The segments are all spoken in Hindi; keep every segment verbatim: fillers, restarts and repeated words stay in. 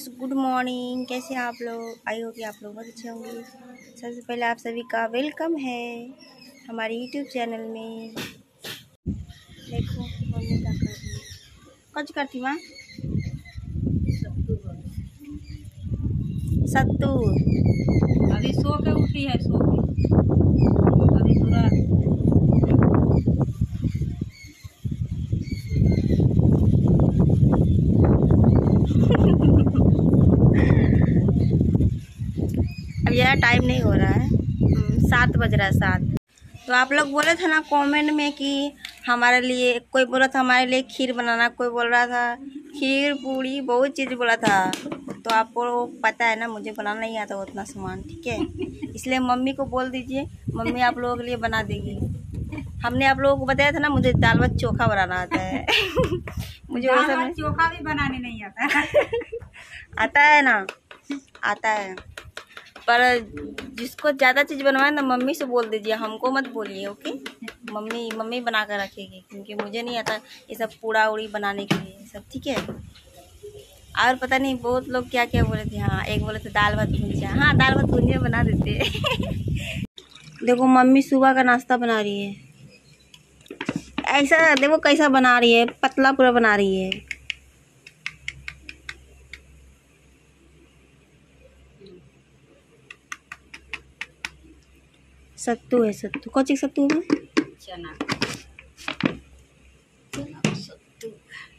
Friends, good morning. कैसे हैं आप लोग? आई हो कि आप लोग बहुत अच्छे होंगे। सबसे पहले आप सभी का वेलकम है हमारे यूट्यूब चैनल में। देखो मम्मी क्या कर रही है। कुछ करती माँ सत्तू। अभी सो के उठी है, सो के अभी पूरा अब ज़्यादा टाइम नहीं हो रहा है, सात बज रहा है सात। तो आप लोग बोले थे ना कमेंट में कि हमारे लिए, कोई बोला था हमारे लिए खीर बनाना, कोई बोल रहा था खीर पूड़ी, बहुत चीज़ बोला था। तो आपको पता है ना मुझे बनाना नहीं आता उतना सामान, ठीक है। इसलिए मम्मी को बोल दीजिए, मम्मी आप लोगों के लिए बना देगी। हमने आप लोगों को बताया था ना मुझे दाल भात चोखा बनाना आता है। मुझे वो सब चोखा भी बनाने नहीं आता। आता है ना, आता है, पर जिसको ज़्यादा चीज़ बनवाए ना मम्मी से बोल दीजिए, हमको मत बोलिए, ओके। मम्मी मम्मी बना कर रखेगी, क्योंकि मुझे नहीं आता ये सब पूड़ा उड़ी बनाने के लिए सब, ठीक है। और पता नहीं बहुत लोग क्या क्या बोले थे। हाँ, एक बोले थे दाल भात भुजिया। हाँ, दाल भात भुजिया बना देते। देखो मम्मी सुबह का नाश्ता बना रही है। ऐसा देखो कैसा बना रही है, पतला पूरा बना रही है। सत्तू है, सत्तू कौन सी सत्तू है? चना सत्तू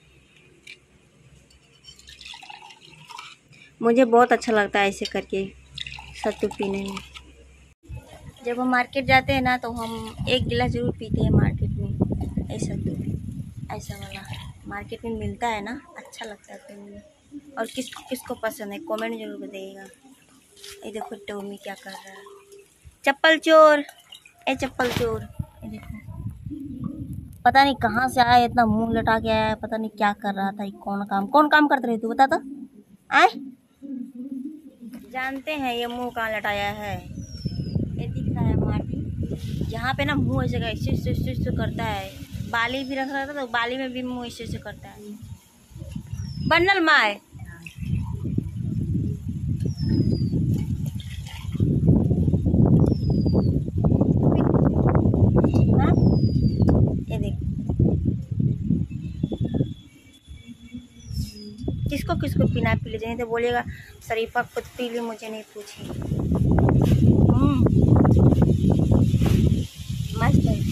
मुझे बहुत अच्छा लगता है ऐसे करके सत्तू पीने में। जब हम मार्केट जाते हैं ना तो हम एक गिलास जरूर पीते हैं मार्केट में, ऐसा सत्तू ऐसा वाला मार्केट में मिलता है ना, अच्छा लगता है पीने में। और किसको किसको पसंद है कमेंट जरूर बताइएगा। ये देखो टोमी क्या कर रहा है, चप्पल चोर, ए चप्पल चोर। ये देखो पता नहीं कहाँ से आया, इतना मुंह लटा के आया, पता नहीं क्या कर रहा था। कौन काम कौन काम करते रहे तू बता तो, आए जानते हैं ये मुंह कहाँ लटाया है। ये दिख रहा है माटी, जहाँ पे ना मुंह ऐसे ऐसे ऐसे ऐसे ऐसे करता है। बाली भी रख रहा था तो बाली में भी मुंह ऐसे ऐसे करता है। बनल माए किसको किसको पीना पी लीजिए, नहीं तो बोलिएगा शरीफा खुद पी ली मुझे नहीं पूछी। मस्त है।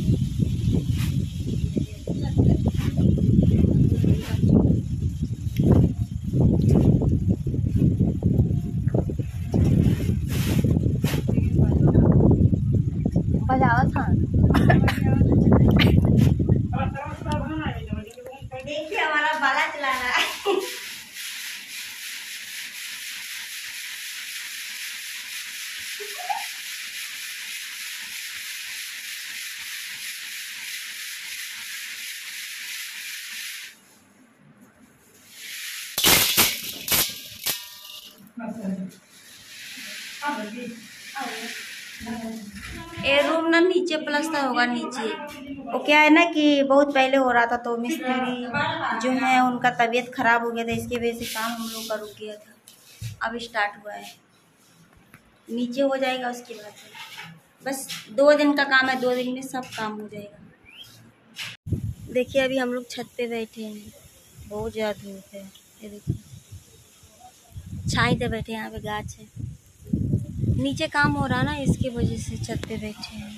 बजावा था। देखिए हमारा बाला चला रहा है। ये रूम ना नीचे प्लस्तर होगा नीचे। वो क्या है ना कि बहुत पहले हो रहा था तो मिस्त्री जो है उनका तबीयत खराब हो गया था, इसकी वजह से काम हम लोग का रुक गया था। अब स्टार्ट हुआ है, नीचे हो जाएगा उसके बाद से। बस दो दिन का काम है, दो दिन में सब काम हो जाएगा। देखिए अभी हम लोग छत पे बैठे हैं, बहुत ज़्यादा धूप है। ये देखिए छाई पे बैठे हैं, यहाँ पे गाछ है, नीचे काम हो रहा ना इसकी वजह से छत पे बैठे हैं।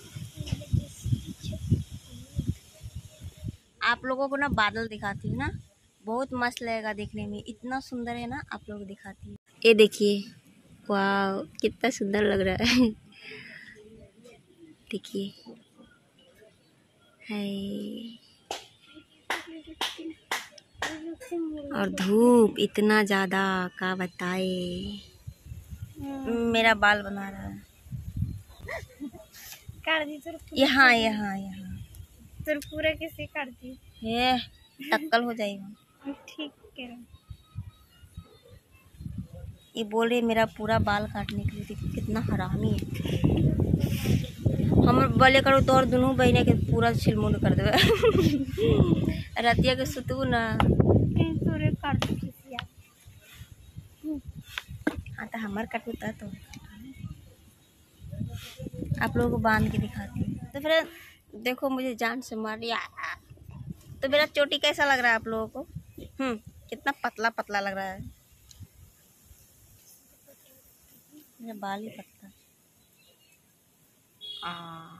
आप लोगों को ना बादल दिखाती हूँ ना, बहुत मस्त लगेगा देखने में, इतना सुंदर है ना, आप लोग दिखाती हूँ। ये देखिए वाह कितना सुंदर लग रहा है। देखिए है, और धूप इतना ज़्यादा का बताए। मेरा बाल बना रहा है, यहाँ यहाँ यहाँ तो पूरा कैसे काटती है, टक्कल हो जाएगा। ठीक है, ये बोल रहे मेरा पूरा बाल काटने के लिए। देखो कितना हरामी है। हम बोले करो तो और दोनों बहने के पूरा छिलमुंड कर देवे। रतिया के सुतू ना तोरे काट हाँ तो हमार कटूता तो आप लोगों को बांध के दिखाती हूँ। तो फिर देखो मुझे जान से मार दिया। तो मेरा चोटी कैसा लग रहा है आप लोगों को? हम्म कितना पतला पतला लग रहा है। मेरा बाल ही पतला। आ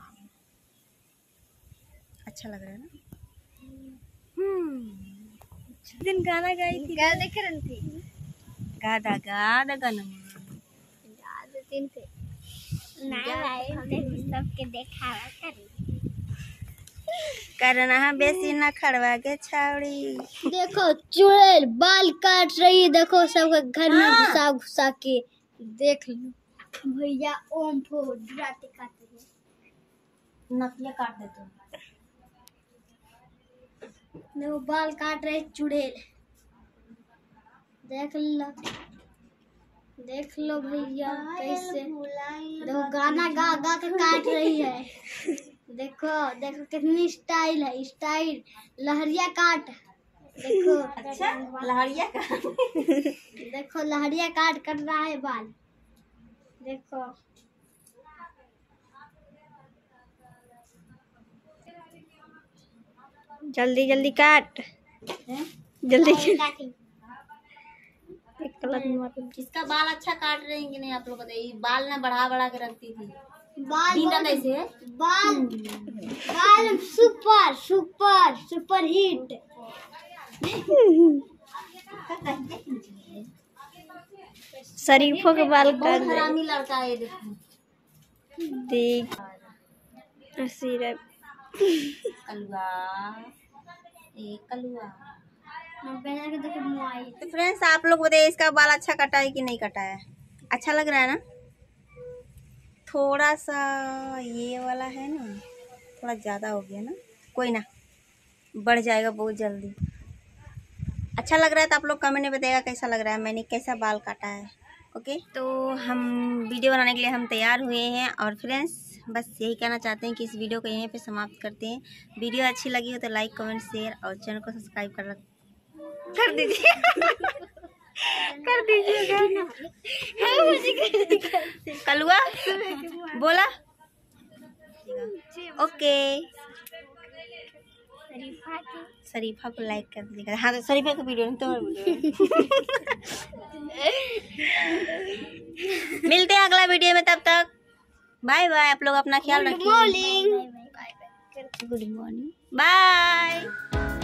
अच्छा लग रहा है ना। हम्म दिन गाना गाई थी। गा देख रही थी। गादा गादा गाना गा देती थी। ना भाई देख सबके देखावा करी। करना बेसी न खड़वा के छावड़ी। देखो चुड़ैल बाल काट रही है। देखो सबके घर में घुसा घुसा के देख लो। भैया ओम फो डराते काट रही है। नथिया काट देते हो। देखो बाल काट रहे चुड़ैल। देख लो देख लो भैया कैसे। देखो गाना गा गा के काट रही है। देखो देखो कितनी स्टाइल है। स्टाइल लहरिया काट। देखो अच्छा लहरिया का देखो लहरिया काट कर रहा है बाल। देखो जल्दी जल्दी काट। जल्दी किसका बाल अच्छा काट रहे हैं कि नहीं आप लोग बताइए। बाल ना बढ़ा बढ़ा के रखती थी। बाल बिना कैसे बाल बाल सुपर सुपर सुपर हिट। शरीफों के बाल काट रहे। हरामी लड़का है देखो। देख सिर्फ कलुआ ए कलुआ। तो फ्रेंड्स आप लोग बताइए इसका बाल अच्छा कटा है कि नहीं कटा है। अच्छा लग रहा है ना। थोड़ा सा ये वाला है ना थोड़ा ज़्यादा हो गया ना। कोई ना बढ़ जाएगा बहुत जल्दी। अच्छा लग रहा है तो आप लोग कमेंट में बताइएगा कैसा लग रहा है मैंने कैसा बाल काटा है। ओके तो हम वीडियो बनाने के लिए हम तैयार हुए हैं। और फ्रेंड्स बस यही कहना चाहते हैं कि इस वीडियो को यहीं पे समाप्त करते हैं। वीडियो अच्छी लगी हो तो लाइक कमेंट शेयर और चैनल को सब्सक्राइब कर कर दीजिए कर दीजिएगा। कलुआ बोला ओके। शरीफा को लाइक कर दीजिएगा। हाँ तो शरीफा का वीडियो नहीं तो मिलते हैं अगला वीडियो में। तब तक बाय बाय। आप लोग अपना ख्याल रखिए। Good morning good morning bye.